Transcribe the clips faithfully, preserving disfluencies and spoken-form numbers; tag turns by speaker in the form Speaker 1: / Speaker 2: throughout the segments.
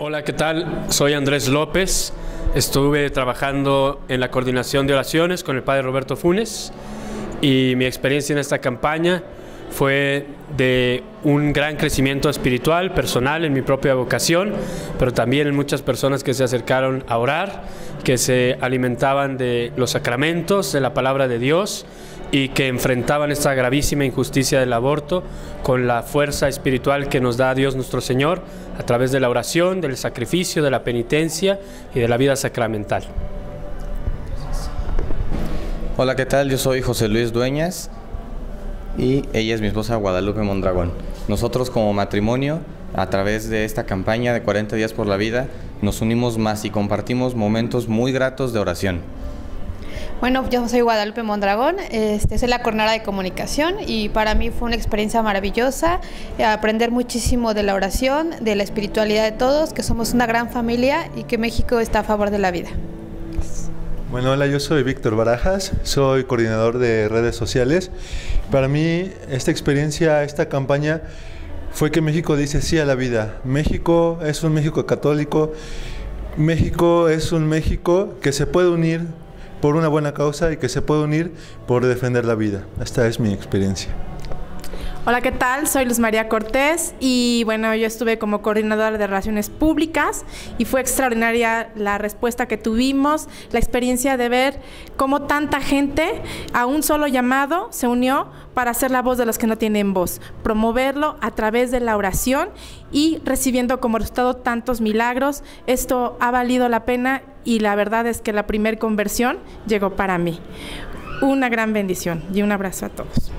Speaker 1: Hola, ¿qué tal? Soy Andrés López. Estuve trabajando en la coordinación de oraciones con el padre Roberto Funes y mi experiencia en esta campaña fue de un gran crecimiento espiritual, personal, en mi propia vocación, pero también en muchas personas que se acercaron a orar, que se alimentaban de los sacramentos, de la palabra de Dios y que enfrentaban esta gravísima injusticia del aborto con la fuerza espiritual que nos da Dios nuestro Señor a través de la oración, del sacrificio, de la penitencia y de la vida sacramental.
Speaker 2: Hola, ¿qué tal? Yo soy José Luis Dueñas y ella es mi esposa Guadalupe Mondragón. Nosotros como matrimonio, a través de esta campaña de cuarenta días por la vida, nos unimos más y compartimos momentos muy gratos de oración.
Speaker 3: Bueno, yo soy Guadalupe Mondragón, este, soy la coordinadora de comunicación y para mí fue una experiencia maravillosa, eh, aprender muchísimo de la oración, de la espiritualidad de todos, que somos una gran familia y que México está a favor de la vida.
Speaker 4: Bueno, hola, yo soy Víctor Barajas, soy coordinador de redes sociales. Para mí esta experiencia, esta campaña fue que México dice sí a la vida. México es un México católico, México es un México que se puede unir por una buena causa y que se puede unir por defender la vida. Esta es mi experiencia.
Speaker 5: Hola, ¿qué tal? Soy Luz María Cortés y bueno, yo estuve como coordinadora de Relaciones Públicas y fue extraordinaria la respuesta que tuvimos, la experiencia de ver cómo tanta gente a un solo llamado se unió para ser la voz de los que no tienen voz, promoverlo a través de la oración y recibiendo como resultado tantos milagros. Esto ha valido la pena y la verdad es que la primer conversión llegó para mí. Una gran bendición y un abrazo a todos.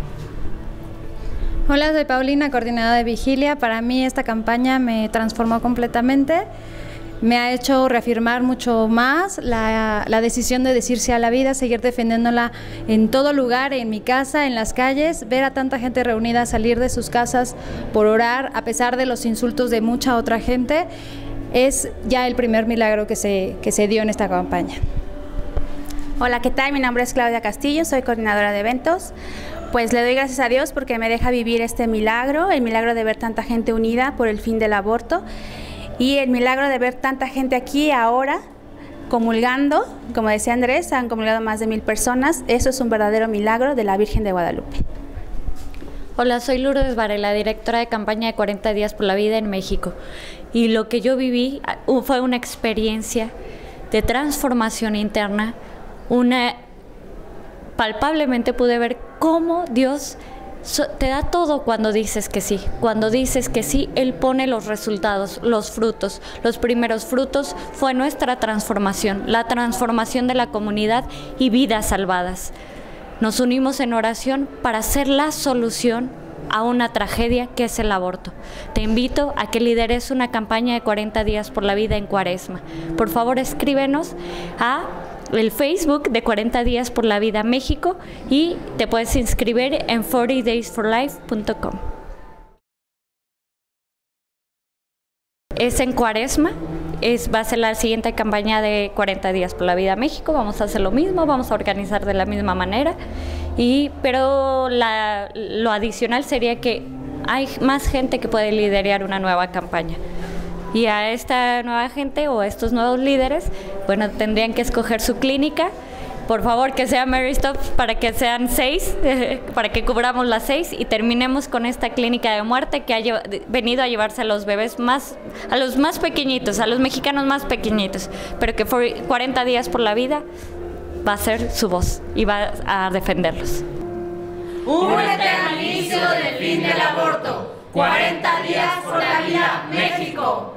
Speaker 6: Hola, soy Paulina, coordinadora de Vigilia. Para mí esta campaña me transformó completamente. Me ha hecho reafirmar mucho más la, la decisión de decir sí a la vida, seguir defendiéndola en todo lugar, en mi casa, en las calles, ver a tanta gente reunida salir de sus casas por orar, a pesar de los insultos de mucha otra gente, es ya el primer milagro que se, que se dio en esta campaña.
Speaker 7: Hola, ¿qué tal? Mi nombre es Claudia Castillo, soy coordinadora de eventos. Pues le doy gracias a Dios porque me deja vivir este milagro, el milagro de ver tanta gente unida por el fin del aborto y el milagro de ver tanta gente aquí ahora comulgando. Como decía Andrés, han comulgado más de mil personas. Eso es un verdadero milagro de la Virgen de Guadalupe.
Speaker 8: Hola, soy Lourdes Varela, directora de campaña de cuarenta días por la vida en México. Y lo que yo viví fue una experiencia de transformación interna, una palpablemente pude ver cómo Dios te da todo cuando dices que sí. Cuando dices que sí, Él pone los resultados, los frutos. Los primeros frutos fue nuestra transformación, la transformación de la comunidad y vidas salvadas. Nos unimos en oración para hacer la solución a una tragedia que es el aborto. Te invito a que lideres una campaña de cuarenta días por la vida en Cuaresma. Por favor, escríbenos a el Facebook de cuarenta días por la vida México y te puedes inscribir en cuarenta days for life punto com. Es en Cuaresma, es, va a ser la siguiente campaña de cuarenta días por la vida México. Vamos a hacer lo mismo, vamos a organizar de la misma manera, y, pero la, lo adicional sería que hay más gente que puede liderar una nueva campaña. Y a esta nueva gente o a estos nuevos líderes, bueno, tendrían que escoger su clínica. Por favor, que sea Mary Stops para que sean seis, para que cubramos las seis y terminemos con esta clínica de muerte que ha venido a llevarse a los bebés más, a los más pequeñitos, a los mexicanos más pequeñitos, pero que por cuarenta días por la vida va a ser su voz y va a defenderlos.
Speaker 9: Únete al inicio del fin del aborto. cuarenta días por la vida, México.